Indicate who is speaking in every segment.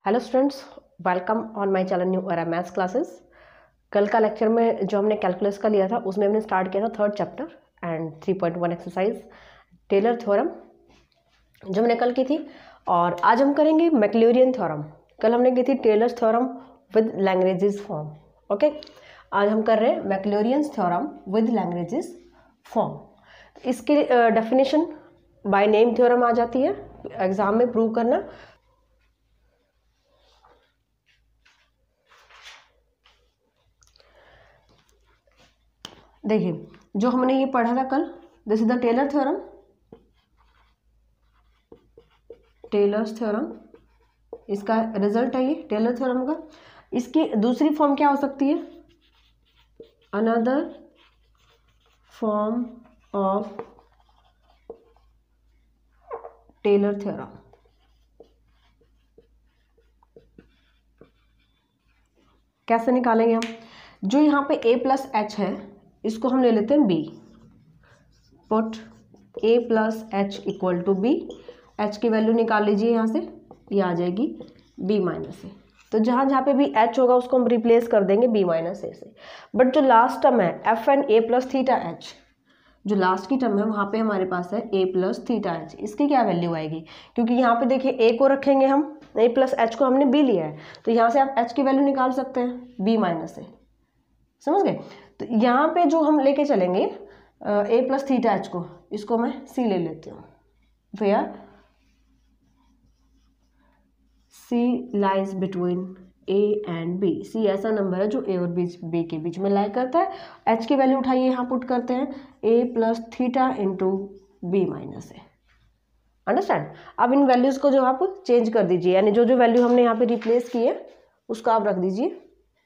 Speaker 1: Hello students, welcome on my channel new era maths classes. कल का lecture में जो हमने कैलकुलस का लिया था उसमें हमने स्टार्ट किया था third chapter and 3.1 exercise Taylor theorem जो हमने कल की थी। और आज हम करेंगे मैक्लॉरिन थ्योरम। कल हमने की थी Taylor theorem with Lagrange's form. Okay, आज हम कर रहे हैं Maclaurin theorem with Lagrange's form. इसकी डेफिनेशन बाय नेम थ्योरम आ जाती है, एग्जाम में प्रूव करना। देखिए, जो हमने ये पढ़ा था कल, this is the Taylor theorem. Taylor's theorem इसका रिजल्ट है, ये टेलर थ्योरम का। इसकी दूसरी फॉर्म क्या हो सकती है? Another form of Taylor theorem. कैसे निकालेंगे हम? जो यहाँ पे a प्लस एच है इसको हम ले लेते हैं b। Put a plus h equal to b। h की वैल्यू निकाल लीजिए, यहाँ से ये आ जाएगी b माइनस ए। तो जहाँ जहाँ पे भी h होगा उसको हम रिप्लेस कर देंगे b माइनस ए से। बट जो लास्ट टर्म है f n a plus theta h, जो लास्ट की टर्म है वहाँ पे हमारे पास है a प्लस थीटा एच। इसकी क्या वैल्यू आएगी? क्योंकि यहाँ पे देखिए a को रखेंगे हम, a प्लस एच को हमने b लिया है, तो यहाँ से आप h की वैल्यू निकाल सकते हैं b माइनस ए। समझ गए? तो यहाँ पे जो हम लेके चलेंगे a प्लस थीटा एच को, इसको मैं c ले लेती हूँ। Where c lies between a and b। c ऐसा नंबर है जो a और b के बीच में लाई करता है। h की वैल्यू उठाइए, यहाँ पुट करते हैं a plus theta into b minus a. Understand? अब इन वैल्यूज को जो आप चेंज कर दीजिए, यानी जो जो वैल्यू हमने यहाँ पे रिप्लेस की है उसको आप रख दीजिए।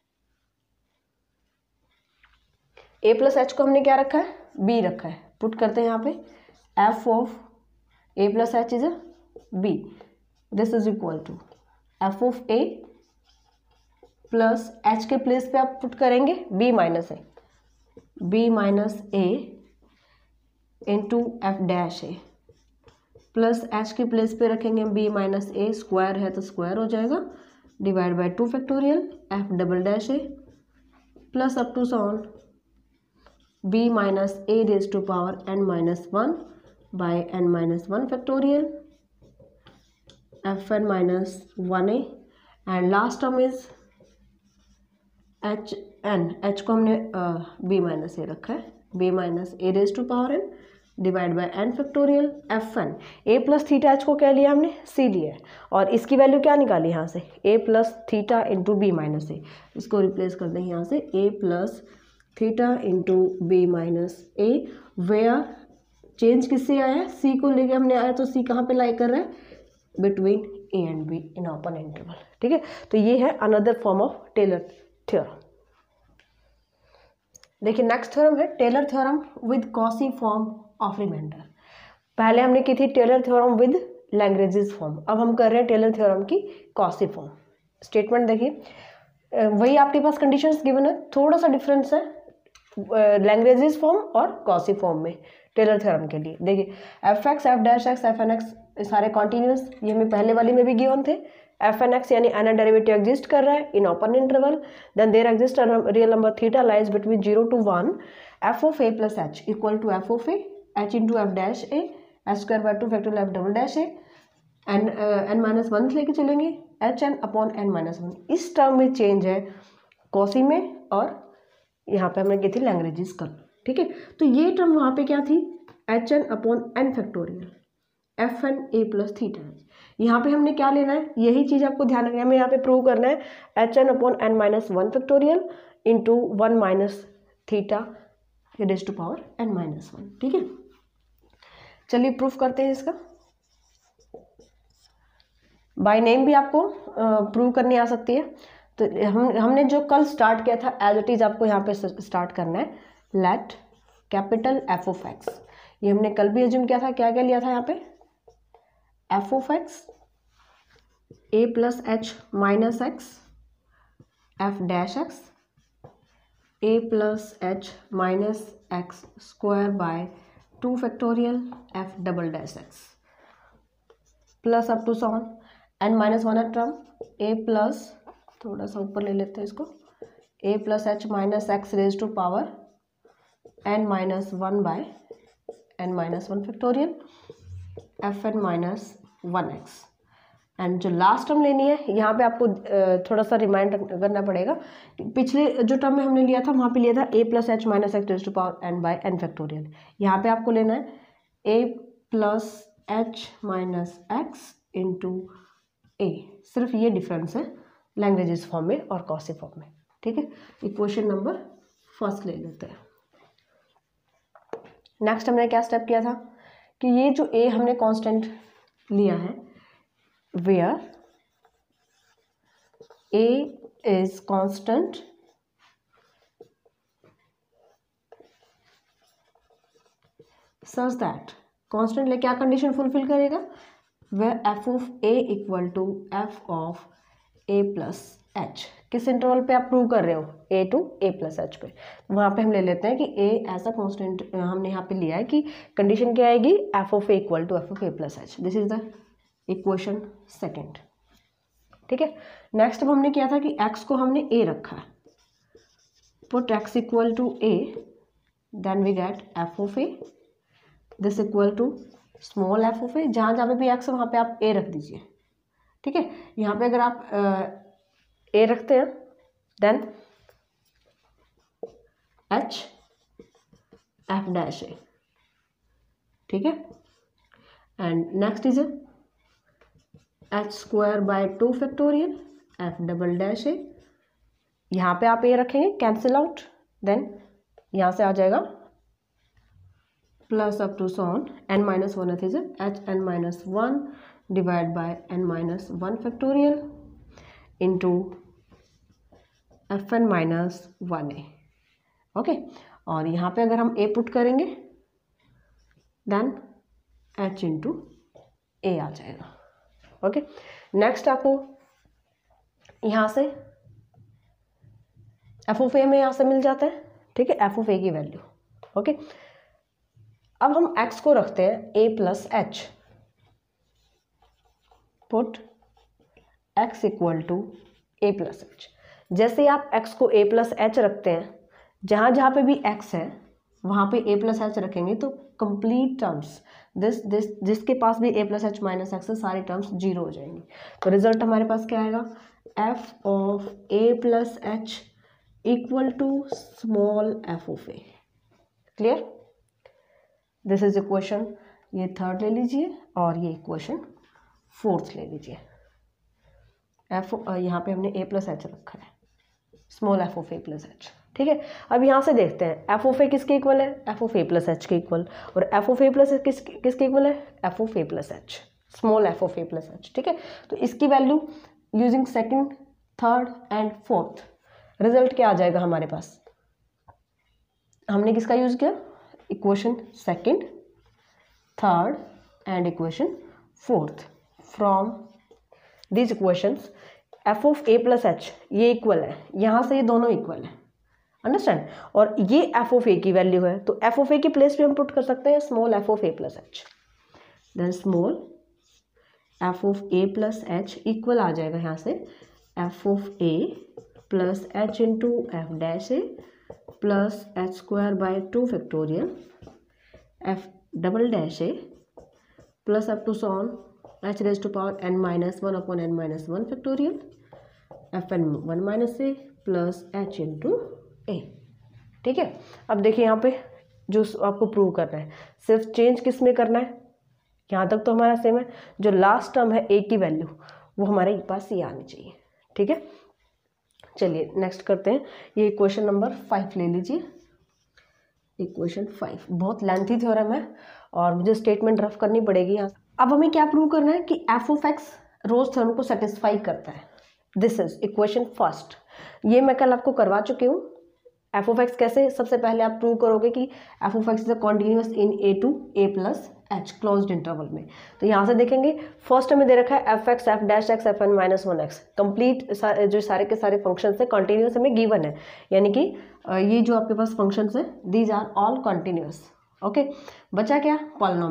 Speaker 1: a प्लस एच को हमने क्या रखा है? b रखा है। पुट करते हैं यहाँ पे f of a plus h is b। This is equal to f of a plus h के प्लेस पे आप पुट करेंगे b minus a, b minus a into f dash a, plus h के place पे रखेंगे b minus ए, square है तो square हो जाएगा, divide by 2 factorial f double dash a plus up to so on b minus a raise to power n minus 1 by n minus 1 factorial f n minus 1a and last term is h n. H को हमने b minus a रखा है, b minus a raise to power n divide by n factorial f n. A plus theta h को क्या लिया हमने? c लिया है। और इसकी वैल्यू क्या निकाली यहाँ से? a plus theta into b minus a. इसको रिप्लेस कर देंगे यहाँ से a plus theta into b minus a. Where change किससे आया है? सी को लेके हमने आया, तो सी कहाँ पे लाई कर रहा है? Between a and b in open interval. ठीक है, तो ये है another form of Taylor theorem. देखिए, नेक्स्ट थ्योरम है Taylor theorem with Cauchy form of remainder. पहले हमने की थी Taylor theorem with Lagrange's form, अब हम कर रहे हैं टेलर थ्योरम की कॉसी फॉर्म। स्टेटमेंट देखिए, वही आपके पास कंडीशंस गिवन है, थोड़ा सा डिफरेंस है लैग्रेंजेस फॉर्म और कॉसी फॉर्म में टेलर थ्योरम के लिए। देखिए, f x f dash x f n x सारे कॉन्टिन्यूस, ये हमें पहले वाली में भी गिवन थे। एफ एन एक्स यानी एन डेरिवेटिव एग्जिस्ट कर रहा है in open interval, then there exist real number theta lies between 0 to 1। F of a plus h equal to f of a h into f dash a h square by 2 factorial f double dash a n minus 1 लेके चलेंगे h n upon n minus 1। इस term में change है quasi में, और यहाँ पे हमने की थी लैग्रेंजेस कर्व। ठीक है, तो ये टर्म वहाँ पे क्या थी? H n upon n factorial f n a plus theta. यहाँ पे हमने क्या लेना है? यही चीज़ आपको ध्यान रखना है, हमें यहाँ पे प्रूव करना है h n upon n minus 1 factorial into 1 minus theta raise to power n minus 1। ठीक है, चलिए प्रूफ करते हैं इसका। बाय नेम भी आपको प्रूव करनी आ सकती है। तो हमने जो कल स्टार्ट किया था एज इट इज आपको यहाँ पे स्टार्ट करना है। Let capital f of x, ये हमने कल भी एज्यूम किया था। क्या क्या लिया था यहाँ पे? F of x a plus h minus x f dash x a plus h minus x square by 2 factorial f double dash x plus up to so on n minus one term a plus, थोड़ा सा ऊपर ले लेते हैं इसको, a plus h minus x raise to power n minus one by n minus one factorial f n minus one x. And जो last term लेनी है यहाँ पे आपको थोड़ा सा रिमाइंड करना पड़ेगा, पिछले जो टर्म में हमने लिया था वहाँ पे लिया था a plus h minus x raise to power n by n factorial. यहाँ पे आपको लेना है a plus h minus x into a, सिर्फ ये डिफरेंस है लैग्रेंजेस फॉर्म में और कॉची फॉर्म में। ठीक है, इक्वेशन नंबर फर्स्ट ले लेते हैं। नेक्स्ट हमने क्या स्टेप किया था कि ये जो a हमने कांस्टेंट लिया है, where a is constant such that constant ले क्या कंडीशन फुलफिल करेगा, where f of a equal to f of a plus h. किस इंटरवल पे आप प्रूव कर रहे हो, a to a plus h पे, वहाँ पे हम ले लेते हैं कि a ऐसा कांस्टेंट हमने यहाँ पे लिया है कि कंडीशन क्या आएगी, f of a equal to f of a plus h. This is the equation second. ठीक है, नेक्स्ट अब हमने किया था कि x को हमने a रखा है, put x equal to a, then we get f of a, this equal to small f of a, जहाँ जहाँ पे भी x है वहाँ पे आप a रख दीजिए। ठीक है, यहाँ पे अगर आप a रखते हैं then h f dash a। ठीक है, and next is h square by two factorial f double dash a, यहाँ पे आप ए रखेंगे कैंसिल आउट, देन यहाँ से आ जाएगा plus up to so on n minus one is h n minus one divide by n minus one factorial into f n minus one a. Okay, और यहाँ पे अगर हम ए पुट करेंगे देन एच इंटू ए आ जाएगा। Okay, next आपको यहाँ से एफ ऑफ ए में यहाँ से मिल जाता है। ठीक है, एफ ऑफ ए की वैल्यू। ओके, अब हम एक्स को रखते हैं a plus h, put x equal to a plus h. जैसे आप एक्स को ए प्लस एच रखते हैं, जहाँ जहाँ पे भी एक्स है वहाँ पे ए प्लस एच रखेंगे तो कंप्लीट टर्म्स जिसके पास भी a plus h minus x है सारी टर्म्स जीरो हो जाएंगी। तो रिजल्ट हमारे पास क्या आएगा, f of a plus h equal to small f of a. Clear, this is equation, ये थर्ड ले लीजिए और ये इक्वेशन फोर्थ ले लीजिए। एफ यहाँ पे हमने ए प्लस एच रखा है, small f of a plus h. ठीक है, अब यहाँ से देखते हैं एफ ऑफ ए किसके इक्वल है, f of a plus h के इक्वल, और एफ ऑफ ए प्लस किसके इक्वल है, f of a plus h, small f of a plus h. ठीक है, तो इसकी value using second, third and fourth, result क्या आ जाएगा हमारे पास, हमने किसका यूज किया, equation second, third and equation fourth. From these equations f of a plus h ये इक्वल है, यहाँ से ये दोनों इक्वल है, अंडरस्टैंड, और ये एफ ऑफ ए की वैल्यू है, तो एफ ऑफ ए की प्लेस पे हम पुट कर सकते हैं small f of a plus h, then small f of a plus h equal आ जाएगा यहाँ से f of a plus h into f dash a plus h square by two factorial f double dash a plus up to so on h raise to power n minus one upon n minus one factorial f n one minus a plus h into a. ठीक है, अब देखिए यहाँ पे जो आपको prove करना है सिर्फ चेंज किस में करना है, यहाँ तक तो हमारा सेम है, जो लास्ट टर्म है ए की वैल्यू वो हमारे पास ये आनी चाहिए। ठीक है, चलिए नेक्स्ट करते हैं, ये इक्वेशन नंबर 5 ले लीजिए। इक्वेशन 5 बहुत लेंथी थ्योरम है और मुझे स्टेटमेंट रफ करनी पड़ेगी यहाँ। अब हमें क्या प्रूव करना है कि f of x Rolle's theorem को सेटिस्फाई करता है। दिस इज इक्वेशन फर्स्ट, ये मैं कल आपको करवा चुकी हूँ। एफ ऑफ एक्स कैसे, सबसे पहले आप प्रूव करोगे कि f of x is a continuous in a to a plus h closed interval में। तो यहाँ से देखेंगे फर्स्ट हमें दे रखा है f x f dash x f n minus one x, complete जो सारे के सारे फंक्शन है कॉन्टिन्यूअस हमें गिवन है, यानी कि ये जो आपके पास फंक्शन है these are all continuous. Okay, बचा क्या, पॉलिनोमियल,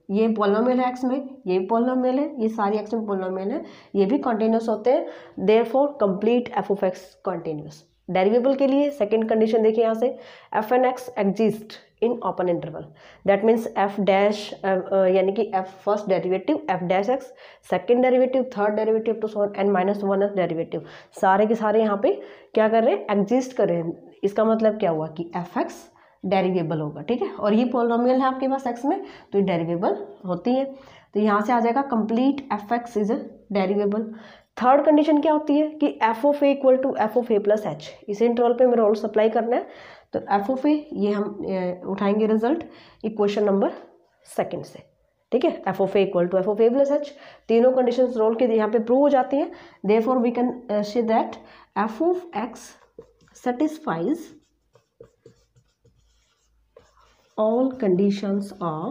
Speaker 1: ये पॉलिनोमियल है एक्स में, ये पॉलिनोमियल है, ये सारी एक्स में पॉलिनोमियल है, ये भी कॉन्टिन्यूस होते हैं, therefore complete f of x continuous. Derivable के लिए सेकंड कंडीशन देखिए यहाँ से, f n x exist in open interval, that means f dash यानी कि f first derivative f dash x, second derivative, third derivative to so n minus one derivative, सारे के सारे यहाँ पे क्या कर रहे हैं, एग्जिस्ट कर रहे हैं। इसका मतलब क्या हुआ कि एफ एक्स डेरिवेबल होगा, ठीक है। और ये पॉलिनोमियल है आपके पास एक्स में, तो ये डेरिवेबल होती है। तो यहाँ से आ जाएगा complete f x is a derivable. Third condition क्या होती है कि f of a equal to f of a plus h, इस इंटरवल पे हमें रोल्स अप्लाई करना है। तो एफ ऑफ ए ये हम उठाएंगे रिजल्ट इक्वेशन नंबर सेकंड से, ठीक है। F of a equal to f of a plus h, तीनों कंडीशंस रोल के यहाँ पे प्रूव हो जाती हैं। Therefore we can say that f of x satisfies all conditions of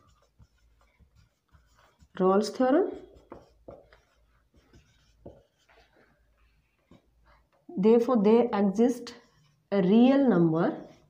Speaker 1: Rolle's theorem. Therefore there exist a real number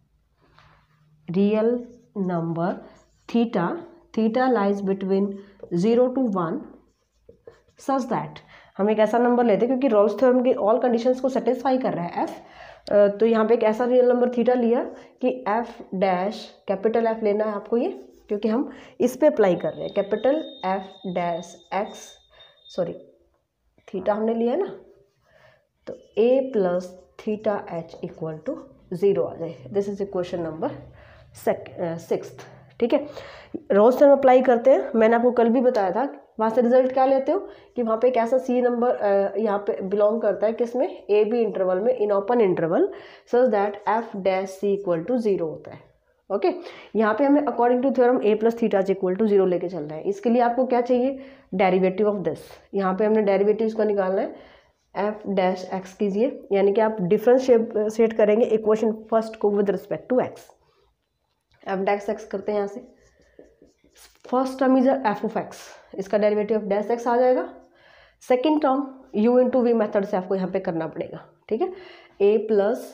Speaker 1: theta lies between 0 to 1 such that, हम एक ऐसा नंबर लेते हैं क्योंकि रोल्स थ्योरम की ऑल कंडीशंस को satisfy कर रहा है एफ, तो यहाँ पे एक ऐसा रियल नंबर थीटा लिया कि एफ डैश, कैपिटल एफ लेना है आपको ये, क्योंकि हम इस पे अप्लाई कर रहे हैं, capital f dash x, sorry theta हमने लिया है ना, तो a plus theta h equal to 0 आ जाए। दिस इज इक्वेशन नंबर 6, ठीक है। रोल्स थ्योरम अप्लाई करते हैं, मैंने आपको कल भी बताया था, वहाँ से रिजल्ट क्या लेते हो कि वहाँ पे एक ऐसा सी नंबर यहाँ पे बिलोंग करता है किसमें, ए बी इंटरवल में, in open interval, such that f dash c equal to 0 होता है, ओके। यहाँ पे हमें according to theorem a plus theta equal to 0 लेके चलना है। इसके लिए आपको क्या चाहिए, डेरिवेटिव ऑफ दिस, यहाँ पे हमने डेरिवेटिव को निकालना है, एफ डैश एक्स कीजिए, यानी कि आप डिफरेंशिएट करेंगे इक्वेशन फर्स्ट को with respect to x. F dash x करते हैं यहाँ से, first term is f of x, इसका डेरिवेटिव ऑफ डैश एक्स आ जाएगा। Second term u into v method से आपको यहाँ पे करना पड़ेगा, ठीक है। A plus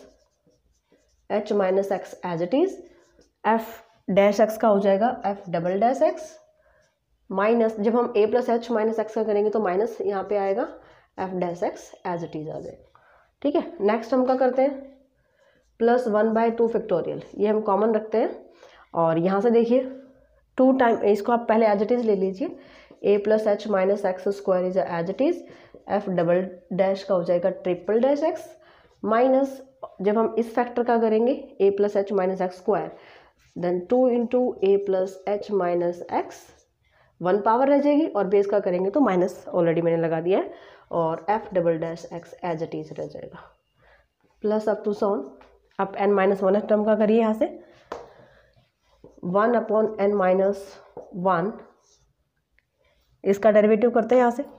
Speaker 1: h minus x as it is, f dash x का हो जाएगा f double dash x minus, जब हम a plus h minus x का करेंगे तो माइनस यहाँ पे आएगा f dash x as it is आ जाएगा, ठीक है। नेक्स्ट हम क्या करते हैं, प्लस 1/2 फैक्टोरियल, ये हम कॉमन रखते हैं, और यहाँ से देखिए 2 टाइम, इसको आप पहले एज इट इज ले लीजिए, a plus h minus x square is as it is, f double dash का हो जाएगा ट्रिपल डैश एक्स माइनस, जब हम इस फैक्टर का करेंगे a plus h minus x square, then 2 into a plus h minus x, 1 power रह जाएगी, और बेस का करेंगे तो माइनस ऑलरेडी मैंने लगा दिया है, और f double dash x as it is रह जाएगा, प्लस अप टू सॉन, अब n माइनस 1 टर्म का करिए यहाँ से, 1 अपॉन n माइनस 1, इसका डेरिवेटिव करते हैं यहाँ से,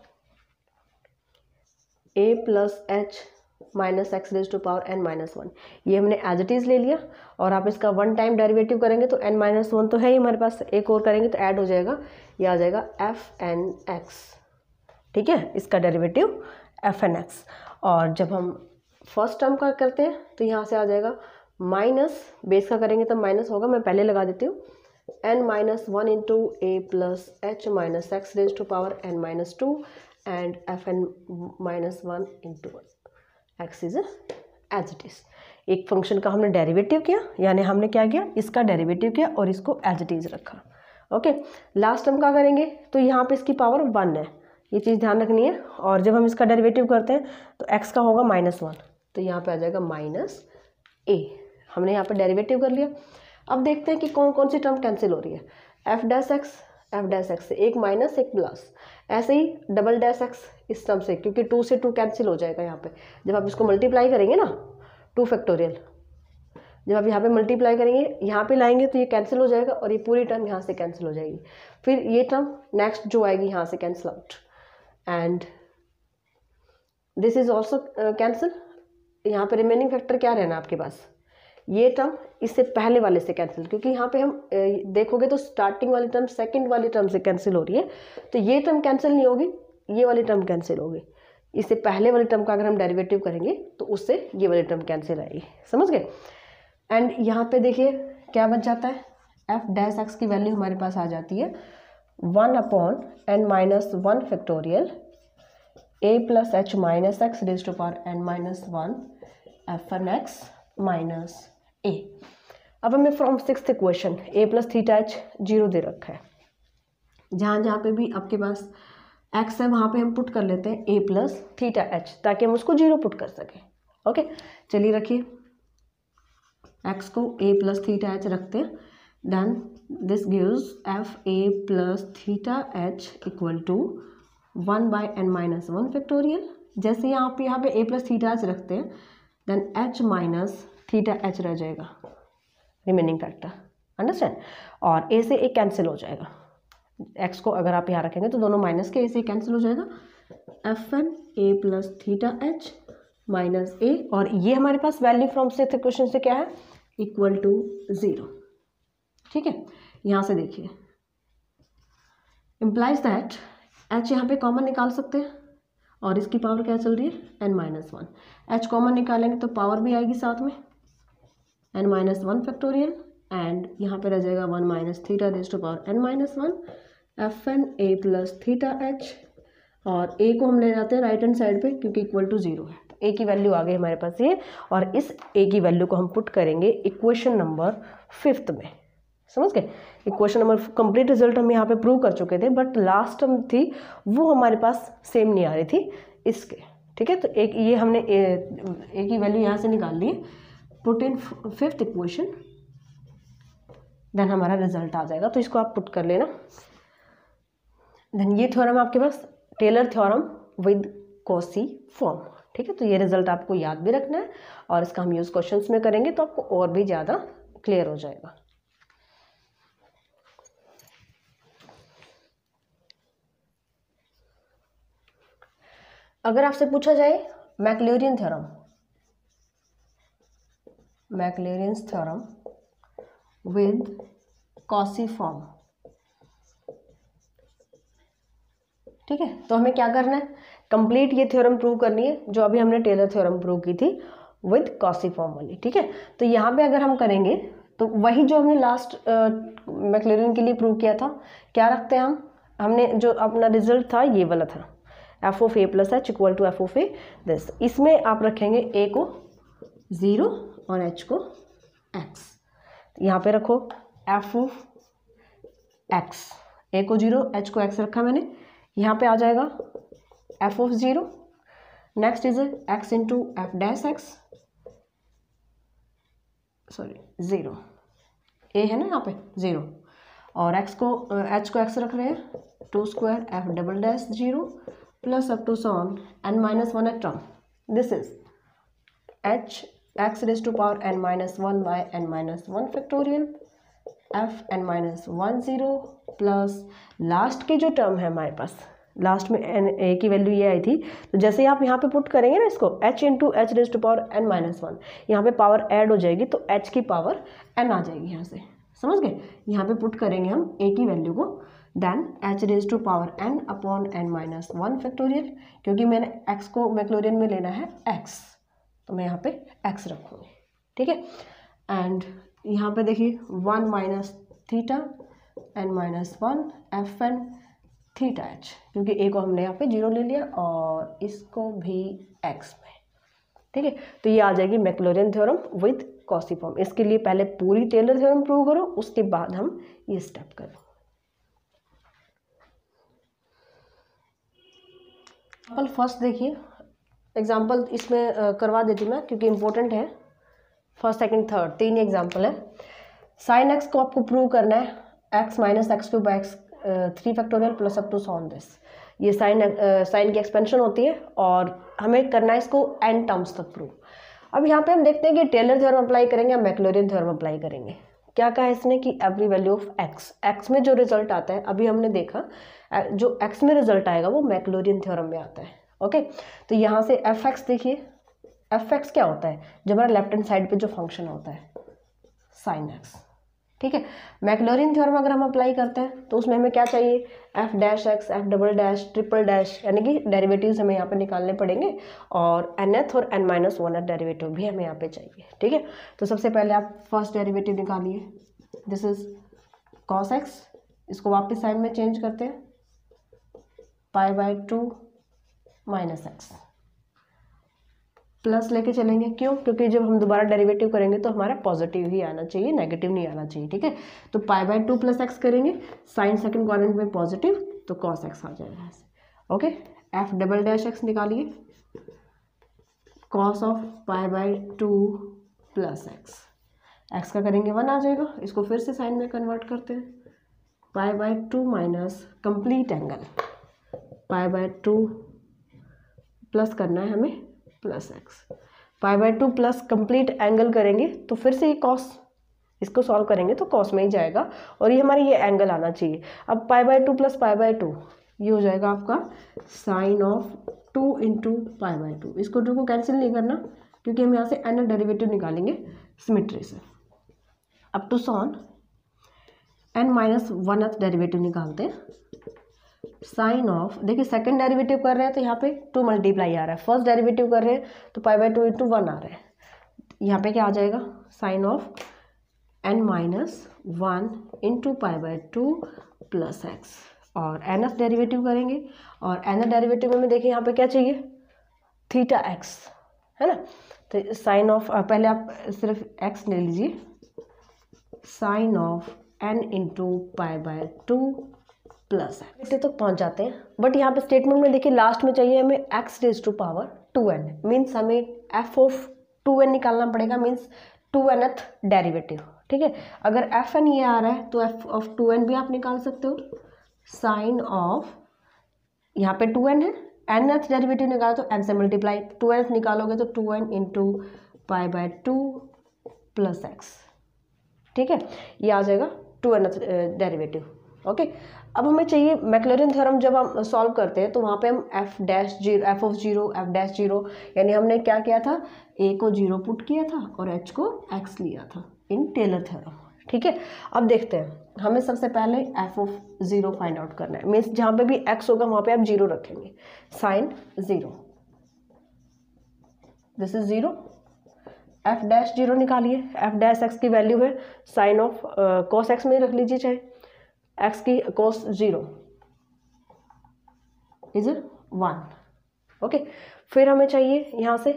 Speaker 1: a plus h minus x raise to power n minus 1, ये हमने एज इट इज ले लिया, और आप इसका 1 टाइम डेरिवेटिव करेंगे तो n माइनस 1 तो है ही हमारे पास, एक और करेंगे तो ऐड हो जाएगा, ये आ जाएगा एफ एन एक्स, ठीक है, इसका डेरिवेटिव एफ एन एक्स। और जब हम फर्स्ट टर्म का करते हैं तो यहाँ से आ जाएगा माइनस, बेस का करेंगे तो माइनस होगा, मैं पहले लगा देती हूँ, n minus 1 into a plus h minus x raise to power n minus 2 and f n minus 1 into x is as it is. एक फंक्शन का हमने डेरिवेटिव किया, यानी हमने क्या किया, इसका डेरिवेटिव किया और इसको एज इट इज रखा, ओके। लास्ट टर्म का करेंगे तो यहाँ पे इसकी पावर 1 है, ये चीज़ ध्यान रखनी है, और जब हम इसका डेरिवेटिव करते हैं तो x का होगा -1, तो यहाँ पे आ जाएगा माइनस a, हमने यहाँ पे डेरिवेटिव कर लिया। अब देखते हैं कि कौन कौन सी टर्म कैंसिल हो रही है, एफ डैश एक्स से एक माइनस एक प्लस, ऐसे ही डबल डैश एक्स इस टर्म से, क्योंकि 2 से 2 कैंसिल हो जाएगा यहाँ पे, जब आप इसको मल्टीप्लाई करेंगे ना 2 फैक्टोरियल, जब आप यहाँ पे मल्टीप्लाई करेंगे यहाँ पे लाएंगे तो ये कैंसिल हो जाएगा, और ये पूरी टर्म यहाँ से कैंसिल हो जाएगी, फिर ये टर्म नेक्स्ट जो आएगी यहाँ से cancel out, and this is also cancel. यहाँ पे रिमेनिंग फैक्टर क्या रहना आपके पास, ये टर्म इससे पहले वाले से कैंसिल, क्योंकि यहाँ पे हम देखोगे तो स्टार्टिंग वाली टर्म सेकंड वाली टर्म से कैंसिल हो रही है, तो ये टर्म कैंसिल नहीं होगी, ये वाली टर्म कैंसिल होगी, इससे पहले वाली टर्म का अगर हम डेरिवेटिव करेंगे तो उससे ये वाली टर्म कैंसिल आएगी, समझ गए। एंड यहाँ पे देखिए क्या बच जाता है, एफ डैश एक्स की वैल्यू हमारे पास आ जाती है 1 upon n minus 1 factorial a plus h minus x raise to power n minus 1 fn x minus a। अब हमें from sixth equation a plus theta h 0 दे रखा है, जहाँ जहाँ पे भी आपके पास x है वहाँ पे हम पुट कर लेते हैं a प्लस थीटा एच, ताकि हम उसको 0 पुट कर सकें। ओके, चलिए रखिए x को a प्लस थीटा एच रखते हैं, then this gives f a plus theta h equal to 1 by n minus 1 factorial. जैसे यहाँ पे a प्लस थीटा एच रखते हैं, then h minus theta h रह जाएगा रिमेनिंग फैक्टर, अंडरस्टैंड। और a से a कैंसिल हो जाएगा, x को अगर आप यहाँ रखेंगे तो दोनों माइनस के a से कैंसिल हो जाएगा, fn a plus theta h minus a, और ये हमारे पास वैल्यू फ्रॉम सिक्स्थ इक्वेशन से क्या है, इक्वल टू 0। ठीक है, यहाँ से देखिए इम्प्लाइज दैट h यहाँ पे कॉमन निकाल सकते हैं, और इसकी पावर क्या चल रही है n माइनस 1, h कॉमन निकालेंगे तो पावर भी आएगी साथ में n माइनस 1 फैक्टोरियल, एंड यहाँ पे रह जाएगा 1 minus theta raise to power n minus 1 fn a plus theta h, और a को हम ले जाते हैं राइट हैंड साइड पे क्योंकि इक्वल टू 0 है, तो a की वैल्यू आ गई हमारे पास ये, और इस a की वैल्यू को हम पुट करेंगे इक्वेशन नंबर 5 में। समझ गए, इक्वेशन नंबर कंप्लीट रिजल्ट हम यहाँ पे प्रूव कर चुके थे, बट लास्ट टर्म थी वो हमारे पास सेम नहीं आ रही थी इसके। ठीक है, तो एक ये हमने a की वैल्यू यहाँ से निकाल ली, put in fifth equation, then हमारा रिजल्ट आ जाएगा, तो इसको आप पुट कर लेना। देन ये थ्योरम आपके पास Taylor theorem with Cauchy form. ठीक है, तो ये रिजल्ट आपको याद भी रखना है, और इसका हम यूज क्वेश्चंस में करेंगे तो आपको और भी ज़्यादा क्लियर हो जाएगा। अगर आपसे पूछा जाए Maclaurin theorem, Maclaurin's theorem with Cauchy form, ठीक है, तो हमें क्या करना है, कंप्लीट ये थ्योरम प्रूव करनी है जो अभी हमने टेलर थ्योरम प्रूव की थी विद कॉसी फॉर्म वाली। ठीक है, तो यहाँ पे अगर हम करेंगे तो वही जो हमने लास्ट मैक्लॉरिन के लिए प्रूव किया था, क्या रखते हैं हमने जो अपना रिजल्ट था ये वाला था, f of a plus h equal to f of a this. इसमें आप रखेंगे ए को 0 और एच को एक्स। यहाँ पे रखो एफ ऑफ एक्स, ए को 0 एच को एक्स रखा मैंने, यहाँ पे आ जाएगा f of 0, next is x into f dash x, sorry 0, a है ना यहाँ पे 0, और एक्स को एच को एक्स रख रहे हैं 2 square f double dash 0 plus up to so on n minus 1 term, this is h x raise to power n minus 1 by n minus 1 factorial f n minus 1 0 plus last की जो term है हमारे पास, last में n a की वैल्यू ये आई थी, तो जैसे आप यहाँ पे पुट करेंगे ना इसको h into h raise to power n minus 1, यहाँ पे पावर ऐड हो जाएगी तो h की पावर n आ जाएगी यहाँ से। समझ गए, यहाँ पे पुट करेंगे हम a की वैल्यू को, then h raise to power n upon n minus 1 factorial, क्योंकि मैंने x को मैक्लोरियन में लेना है x, तो मैं यहाँ पे x रखूँगी। ठीक है, एंड यहाँ पे देखिए 1 minus theta n minus 1 f n theta h, क्योंकि a को हमने यहाँ पे 0 ले लिया और इसको भी x में। ठीक है, तो ये आ जाएगी Maclaurin theorem with Cauchy form. इसके लिए पहले पूरी टेलर थ्योरम प्रूव करो, उसके बाद हम ये स्टेप करें। एग्जाम्पल फर्स्ट देखिए, एग्जाम्पल इसमें करवा देती मैं क्योंकि इंपॉर्टेंट है, फर्स्ट सेकंड थर्ड 3 एग्जाम्पल है। साइन एक्स को आपको प्रूव करना है, x minus x cube x 3 factorial plus up to so on this, ये साइन की एक्सपेंशन होती है और हमें करना है इसको n टर्म्स तक प्रूव। अब यहाँ पे हम देखते हैं कि टेलर थ्योरम अप्लाई करेंगे या मैक्लॉरिन थ्योरम अप्लाई करेंगे। क्या कहा है इसने कि एवरी वैल्यू ऑफ एक्स में जो रिजल्ट आता है, अभी हमने देखा जो एक्स में रिजल्ट आएगा वो मैक्लॉरिन थ्योरम में आता है। ओके, तो यहाँ से एफ एक्स देखिए, एफ एक्स क्या होता है, जो हमारा लेफ्ट हैंड साइड पे जो फंक्शन होता है साइन एक्स। ठीक है, मैक्लॉरिन थ्योरम अगर हम अप्लाई करते हैं तो उसमें हमें क्या चाहिए, f dash x, f double dash, triple dash, यानी कि डेरिवेटिव्स हमें यहाँ पे निकालने पड़ेंगे, और nth और n माइनस 1 डेरिवेटिव भी हमें यहाँ पे चाहिए। ठीक है, तो सबसे पहले आप फर्स्ट डेरिवेटिव निकालिए, दिस इज कॉस एक्स इसको वापस साइन में चेंज करते हैं, π/2 माइनस एक्स प्लस लेके चलेंगे। क्यों? क्योंकि जब हम दोबारा डेरिवेटिव करेंगे तो हमारा पॉजिटिव ही आना चाहिए, नेगेटिव नहीं आना चाहिए। ठीक है, तो π/2 प्लस एक्स करेंगे, साइन सेकंड क्वाड्रेंट में पॉजिटिव, तो cos x आ जाएगा ऐसे। Okay, f double dash x निकालिए, cos ऑफ π/2 प्लस एक्स का करेंगे 1 आ जाएगा। इसको फिर से साइन में कन्वर्ट करते हैं, π/2 माइनस कंप्लीट एंगल, π/2 प्लस करना है हमें plus x, π/2 plus complete angle करेंगे तो फिर से ये कॉस, इसको सॉल्व करेंगे तो कॉस में ही जाएगा और ये हमारे ये एंगल आना चाहिए। अब π/2 प्लस π/2 ये हो जाएगा आपका साइन ऑफ 2 इंटू π/2। इसको 2 को कैंसिल नहीं करना क्योंकि हम यहाँ से nth डेरिवेटिव निकालेंगे सिमेट्री से। अब टू सॉन n-1th डेरिवेटिव निकालते हैं, साइन ऑफ, देखिए सेकंड डेरिवेटिव कर रहे हैं तो यहाँ पे 2 मल्टीप्लाई आ रहा है, फर्स्ट डेरिवेटिव कर रहे हैं तो π/2 इंटू 1 आ रहा है। यहाँ पे क्या आ जाएगा, sine of n-1 into π/2 plus x, और nth डेरिवेटिव करेंगे और nth डेरिवेटिव में देखिए यहाँ पे क्या चाहिए, थीटा एक्स, है ना। तो साइन ऑफ, पहले आप सिर्फ x ले लीजिए, sine of n into π/2 plus x तक पहुंच जाते हैं। बट यहाँ पे स्टेटमेंट में देखिए लास्ट में चाहिए हमें x⁻²n, मीन्स हमें f ऑफ 2n निकालना पड़ेगा, मीन्स 2nth डेरिवेटिव। ठीक है, अगर fn ये आ रहा है तो f ऑफ 2n भी आप निकाल सकते हो, साइन ऑफ, यहाँ पे 2n है, nth डेरिवेटिव निकालो तो n से मल्टीप्लाई, 2nth निकालोगे तो 2n इंटू π/2 प्लस एक्स। ठीक है, ये आ जाएगा 2nth डेरिवेटिव। ओके, अब हमें चाहिए मैक्लॉरिन थ्योरम। जब हम सॉल्व करते हैं तो वहाँ पे हम f ऑफ 0 f'0 यानी हमने क्या किया था, a को 0 पुट किया था और h को x लिया था इन टेलर थ्योरम। ठीक है, अब देखते हैं, हमें सबसे पहले f ऑफ 0 फाइंड आउट करना है, मीन्स जहाँ पे भी x होगा वहाँ पे आप 0 रखेंगे, साइन 0, दिस इज 0, f'0 निकालिए, f' की वैल्यू है साइन ऑफ cos x में रख लीजिए, चाहे x की cos 0 इज 1। ओके, फिर हमें चाहिए यहाँ से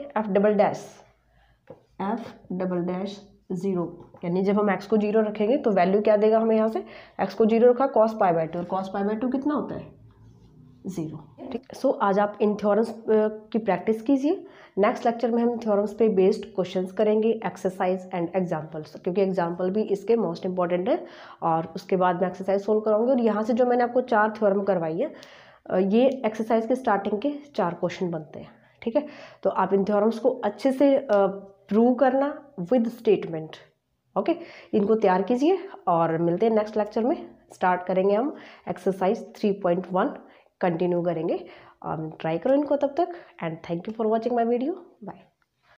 Speaker 1: f'0, यानी जब हम x को 0 रखेंगे तो वैल्यू क्या देगा हमें, यहाँ से x को 0 रखा cos π/2, और cos π/2 कितना होता है, 0। ठीक, सो आज आप इन थ्योरम्स की प्रैक्टिस कीजिए। नेक्स्ट लेक्चर में हम थ्योरम्स पे बेस्ड क्वेश्चंस करेंगे, एक्सरसाइज एंड एग्जांपल्स, क्योंकि एग्जांपल भी इसके मोस्ट इंपॉर्टेंट है, और उसके बाद मैं एक्सरसाइज सोल्व कराऊंगी। और यहाँ से जो मैंने आपको 4 थ्योरम करवाई है, ये एक्सरसाइज के स्टार्टिंग के 4 क्वेश्चन बनते हैं। ठीक है, तो आप इन थ्योरम्स को अच्छे से प्रूव करना विद स्टेटमेंट। ओके, इनको तैयार कीजिए और मिलते हैं नेक्स्ट लेक्चर में। स्टार्ट करेंगे हम एक्सरसाइज 3.1, कंटिन्यू करेंगे। ट्राई करो इनको तब तक, and thank you for watching my video. Bye.